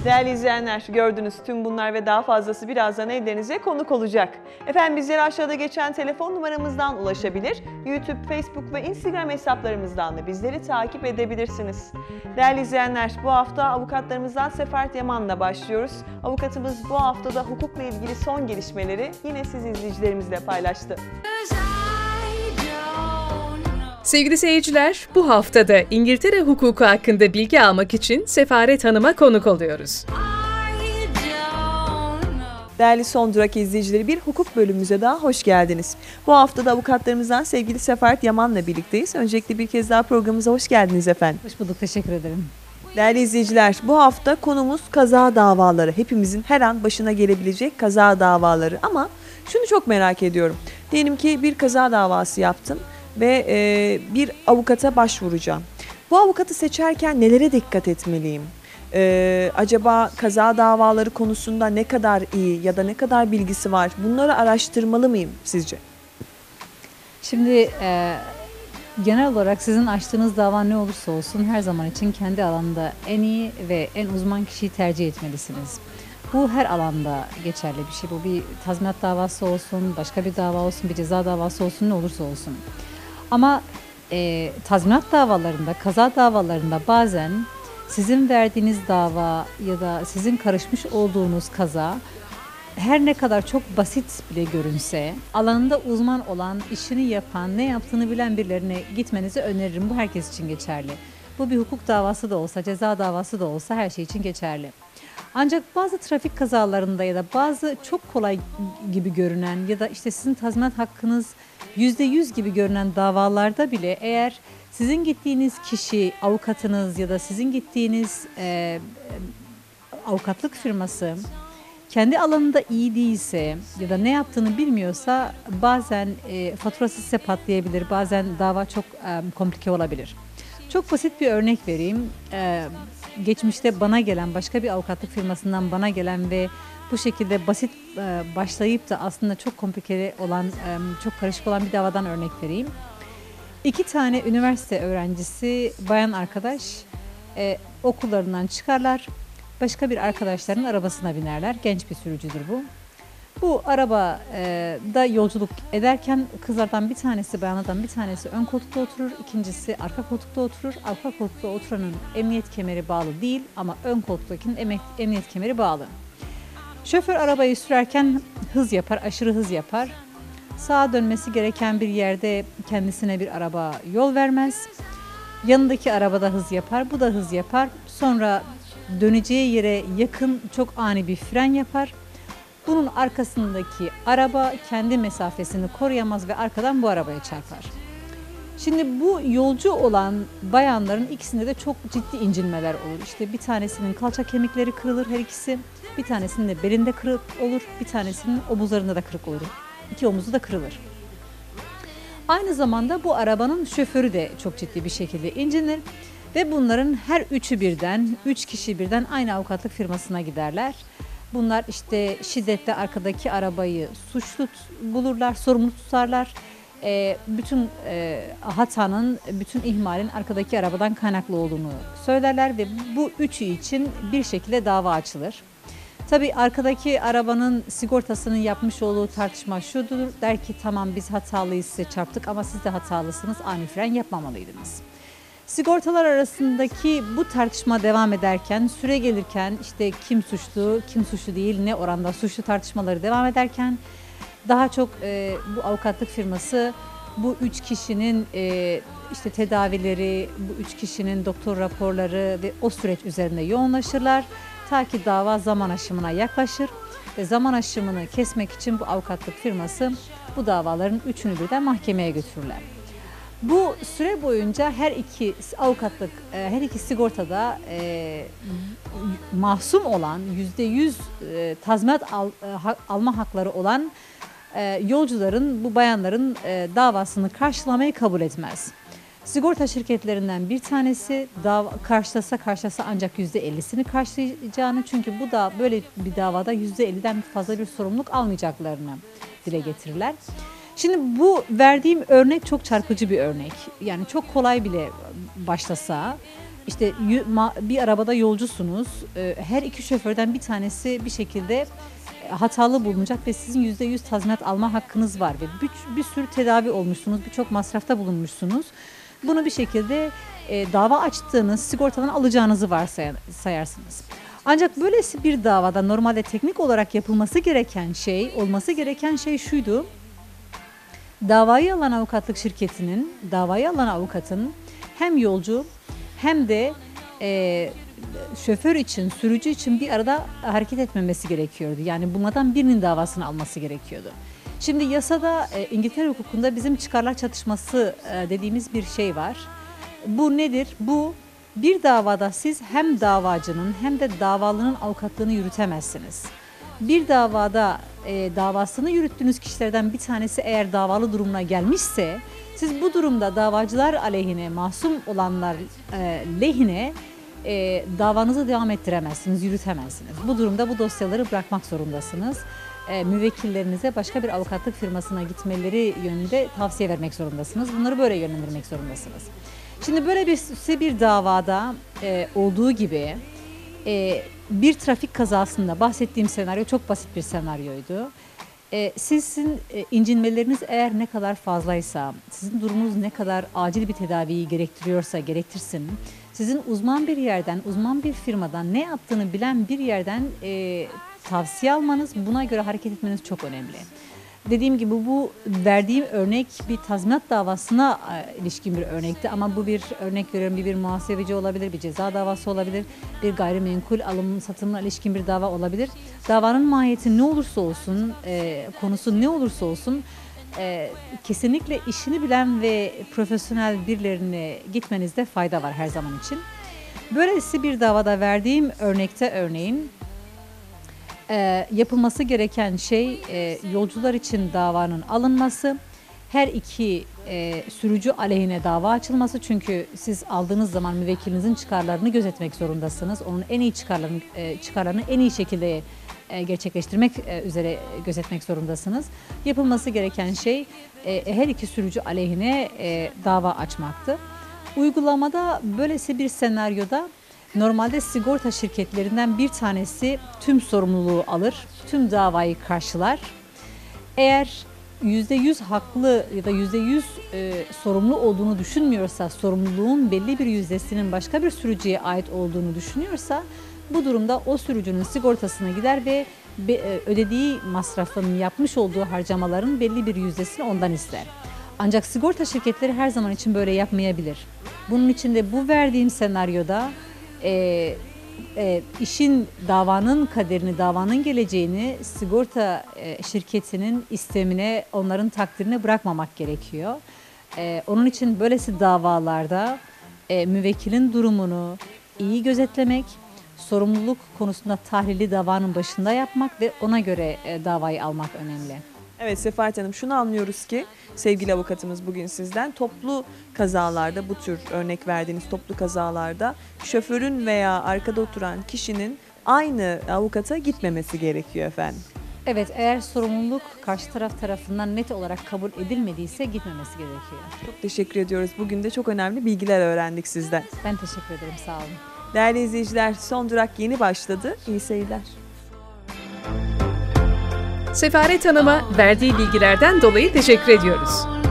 Değerli izleyenler, gördünüz tüm bunlar ve daha fazlası birazdan evlerinize konuk olacak. Efendim bizlere aşağıda geçen telefon numaramızdan ulaşabilir, YouTube, Facebook ve Instagram hesaplarımızdan da bizleri takip edebilirsiniz. Değerli izleyenler, bu hafta avukatlarımızdan Sefaret Yaman'la başlıyoruz. Avukatımız bu haftada hukukla ilgili son gelişmeleri yine siz izleyicilerimizle paylaştı. Sevgili seyirciler, bu haftada İngiltere hukuku hakkında bilgi almak için Sefaret Hanım'a konuk oluyoruz. Değerli Son Durak izleyicileri, bir hukuk bölümümüze daha hoş geldiniz. Bu hafta da avukatlarımızdan sevgili Sefaret Yaman'la birlikteyiz. Öncelikle bir kez daha programımıza hoş geldiniz efendim. Hoş bulduk, teşekkür ederim. Değerli izleyiciler, bu hafta konumuz kaza davaları. Hepimizin her an başına gelebilecek kaza davaları. Ama şunu çok merak ediyorum. Diyelim ki bir kaza davası yaptım ve bir avukata başvuracağım. Bu avukatı seçerken nelere dikkat etmeliyim? Acaba kaza davaları konusunda ne kadar iyi ya da ne kadar bilgisi var? Bunları araştırmalı mıyım sizce? Şimdi genel olarak sizin açtığınız dava ne olursa olsun her zaman için kendi alanında en iyi ve en uzman kişiyi tercih etmelisiniz. Bu her alanda geçerli bir şey. Bu bir tazminat davası olsun, başka bir dava olsun, bir ceza davası olsun, ne olursa olsun. Ama tazminat davalarında, kaza davalarında bazen sizin verdiğiniz dava ya da sizin karışmış olduğunuz kaza her ne kadar çok basit bile görünse, alanında uzman olan, işini yapan, ne yaptığını bilen birilerine gitmenizi öneririm. Bu herkes için geçerli. Bu bir hukuk davası da olsa, ceza davası da olsa her şey için geçerli. Ancak bazı trafik kazalarında ya da bazı çok kolay gibi görünen ya da işte sizin tazminat hakkınız %100 gibi görünen davalarda bile eğer sizin gittiğiniz kişi, avukatınız ya da sizin gittiğiniz avukatlık firması kendi alanında iyi değilse ya da ne yaptığını bilmiyorsa bazen faturası size patlayabilir, bazen dava çok komplike olabilir. Çok basit bir örnek vereyim. Geçmişte bana gelen, başka bir avukatlık firmasından bana gelen ve bu şekilde basit başlayıp da aslında çok komplike olan, çok karışık olan bir davadan örnek vereyim. 2 tane üniversite öğrencisi bayan arkadaş okullarından çıkarlar. Başka bir arkadaşlarının arabasına binerler. Genç bir sürücüdür bu. Bu arabada yolculuk ederken kızlardan bir tanesi, bayanlardan bir tanesi ön koltukta oturur, ikincisi arka koltukta oturur. Arka koltukta oturanın emniyet kemeri bağlı değil ama ön koltuktakinin emniyet kemeri bağlı. Şoför arabayı sürerken hız yapar, aşırı hız yapar. Sağa dönmesi gereken bir yerde kendisine bir araba yol vermez. Yanındaki arabada hız yapar, bu da hız yapar. Sonra döneceği yere yakın çok ani bir fren yapar. Bunun arkasındaki araba kendi mesafesini koruyamaz ve arkadan bu arabaya çarpar. Şimdi bu yolcu olan bayanların ikisinde de çok ciddi incinmeler olur. İşte bir tanesinin kalça kemikleri kırılır her ikisi, bir tanesinin de belinde kırık olur, bir tanesinin omuzlarında da kırık olur. 2 omuzu da kırılır. Aynı zamanda bu arabanın şoförü de çok ciddi bir şekilde incinir ve bunların her üçü birden, 3 kişi birden aynı avukatlık firmasına giderler. Bunlar işte şiddetle arkadaki arabayı suçlu bulurlar, sorumlu tutarlar. Bütün hatanın, bütün ihmalin arkadaki arabadan kaynaklı olduğunu söylerler ve bu üçü için bir şekilde dava açılır. Tabii arkadaki arabanın sigortasının yapmış olduğu tartışma şudur, der ki tamam biz hatalıyız, size çarptık ama siz de hatalısınız, ani fren yapmamalıydınız. Sigortalar arasındaki bu tartışma devam ederken, süre gelirken işte kim suçlu, kim suçlu değil, ne oranda suçlu tartışmaları devam ederken daha çok bu avukatlık firması bu 3 kişinin işte tedavileri, bu 3 kişinin doktor raporları ve o süreç üzerinde yoğunlaşırlar. Ta ki dava zaman aşımına yaklaşır ve zaman aşımını kesmek için bu avukatlık firması bu davaların 3'ünü birden mahkemeye götürürler. Bu süre boyunca her iki avukatlık, her iki sigortada mahsum olan %100 tazminat alma hakları olan yolcuların, bu bayanların davasını karşılamayı kabul etmez. Sigorta şirketlerinden bir tanesi karşılasa ancak %50'sini karşılayacağını, çünkü bu da böyle bir davada %50'den fazla bir sorumluluk almayacaklarını dile getirirler. Şimdi bu verdiğim örnek çok çarpıcı bir örnek. Yani çok kolay bile başlasa İşte bir arabada yolcusunuz. Her iki şoförden bir tanesi bir şekilde hatalı bulunacak ve sizin %100 tazminat alma hakkınız var ve bir sürü tedavi olmuşsunuz, birçok masrafta bulunmuşsunuz. Bunu bir şekilde dava açtığınız sigortadan alacağınızı varsayarsınız. Ancak böylesi bir davada normalde teknik olarak olması gereken şey şuydu. Davayı alan avukatlık şirketinin, davayı alan avukatın hem yolcu hem de şoför için, sürücü için bir arada hareket etmemesi gerekiyordu. Yani bunlardan birinin davasını alması gerekiyordu. Şimdi yasada, İngiltere hukukunda bizim çıkarlar çatışması dediğimiz bir şey var. Bu nedir? Bu bir davada siz hem davacının hem de davalının avukatlığını yürütemezsiniz. Bir davada davasını yürüttüğünüz kişilerden bir tanesi eğer davalı durumuna gelmişse, siz bu durumda davacılar aleyhine, masum olanlar lehine davanızı devam ettiremezsiniz, yürütemezsiniz. Bu durumda bu dosyaları bırakmak zorundasınız. Müvekkillerinize başka bir avukatlık firmasına gitmeleri yönünde tavsiye vermek zorundasınız. Bunları böyle yönlendirmek zorundasınız. Şimdi böyle bir davada olduğu gibi bir trafik kazasında bahsettiğim senaryo çok basit bir senaryoydu. Sizin incinmeleriniz eğer ne kadar fazlaysa, sizin durumunuz ne kadar acil bir tedaviyi gerektirsin, sizin uzman bir firmadan ne yaptığını bilen bir yerden tavsiye almanız, buna göre hareket etmeniz çok önemli. Dediğim gibi bu verdiğim örnek bir tazminat davasına ilişkin bir örnekti ama bu bir örnek veriyorum bir muhasebeci olabilir, bir ceza davası olabilir, bir gayrimenkul alım satımına ilişkin bir dava olabilir. Davanın mahiyeti ne olursa olsun, konusu ne olursa olsun kesinlikle işini bilen ve profesyonel birilerine gitmenizde fayda var her zaman için. Böylesi bir davada verdiğim örnekte örneğin yapılması gereken şey yolcular için davanın alınması, her iki sürücü aleyhine dava açılması çünkü siz aldığınız zaman müvekkilinizin çıkarlarını gözetmek zorundasınız. Onun en iyi çıkarlarını en iyi şekilde gerçekleştirmek üzere gözetmek zorundasınız. Yapılması gereken şey her iki sürücü aleyhine dava açmaktı. Uygulamada böylesi bir senaryoda normalde sigorta şirketlerinden bir tanesi tüm sorumluluğu alır, tüm davayı karşılar. Eğer %100 haklı ya da %100 sorumlu olduğunu düşünmüyorsa, sorumluluğun belli bir yüzdesinin başka bir sürücüye ait olduğunu düşünüyorsa, bu durumda o sürücünün sigortasına gider ve ödediği masrafın, yapmış olduğu harcamaların belli bir yüzdesini ondan ister. Ancak sigorta şirketleri her zaman için böyle yapmayabilir. Bunun için de bu verdiğim senaryoda davanın kaderini, davanın geleceğini sigorta şirketinin istemine, onların takdirine bırakmamak gerekiyor. Onun için böylesi davalarda müvekkilin durumunu iyi gözetlemek, sorumluluk konusunda tahlili davanın başında yapmak ve ona göre davayı almak önemli. Evet Sefahat Hanım, şunu anlıyoruz ki sevgili avukatımız bugün sizden toplu kazalarda, bu tür örnek verdiğiniz toplu kazalarda şoförün veya arkada oturan kişinin aynı avukata gitmemesi gerekiyor efendim. Evet, eğer sorumluluk karşı taraf tarafından net olarak kabul edilmediyse gitmemesi gerekiyor. Çok teşekkür ediyoruz. Bugün de çok önemli bilgiler öğrendik sizden. Ben teşekkür ederim, sağ olun. Değerli izleyiciler, Son Durak yeni başladı. İyi seyirler. Sefaret Hanım'a verdiği bilgilerden dolayı teşekkür ediyoruz.